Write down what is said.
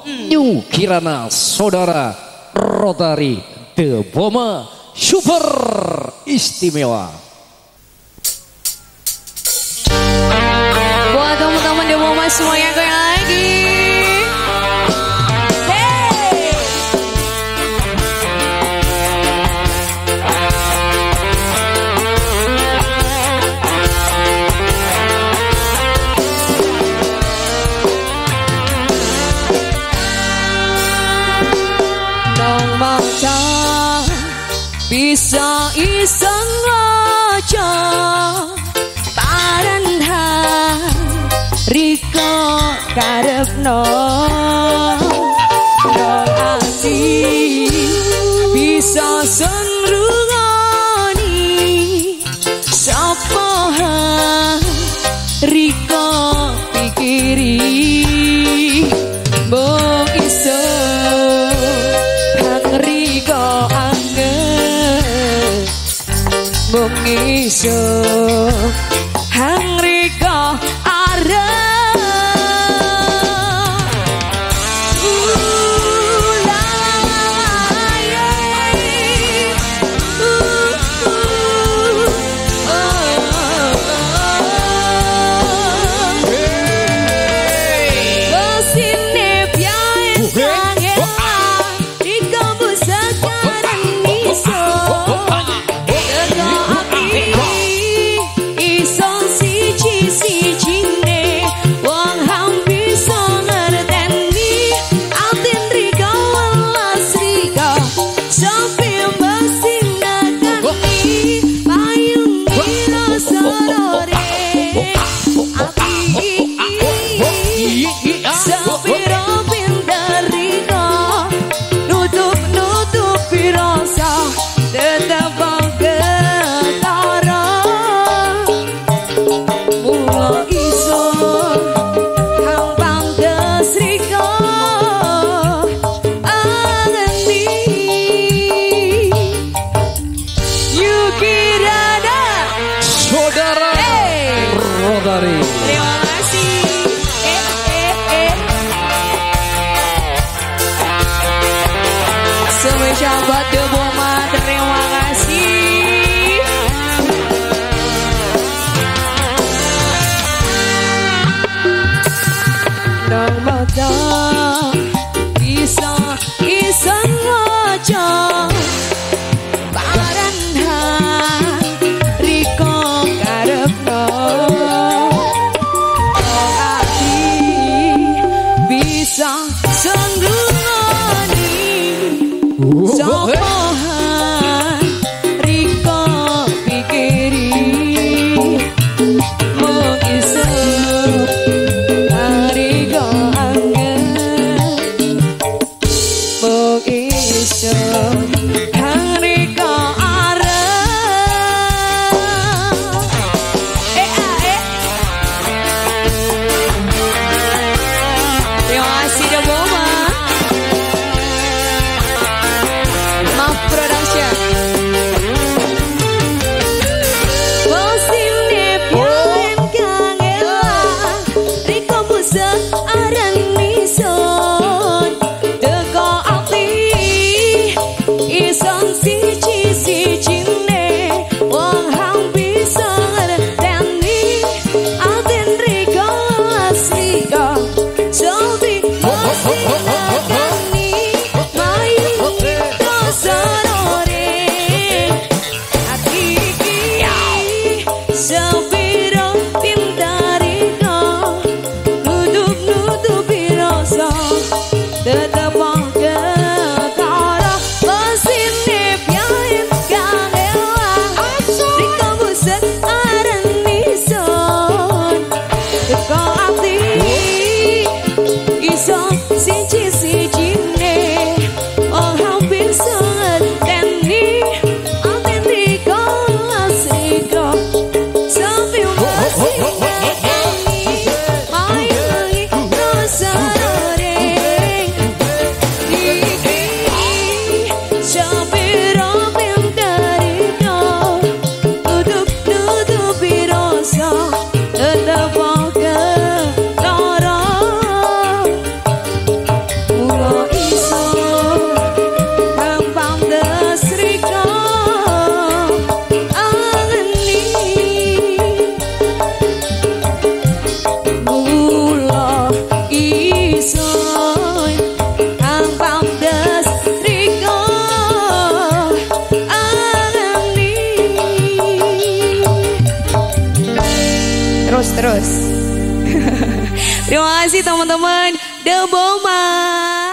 New Kirana Saudara Rotary The Boma Super Istimewa. Buat teman-teman The Boma semuanya goyang lagi. Bisa iseng aja paranhan Riko karepno dong ati bisa senrungani sapahan Riko pikiri mbok iso hang Riko mengiso hang Riko arep terima kasih. Semua sahabat The Boma terima kasih. Nang mata bisa iseng aja paranhan Riko karepno senggungani sapahan Riko pikiri mengiso Riko anggen mengiso Riko terus. Terima kasih teman-teman The Boma.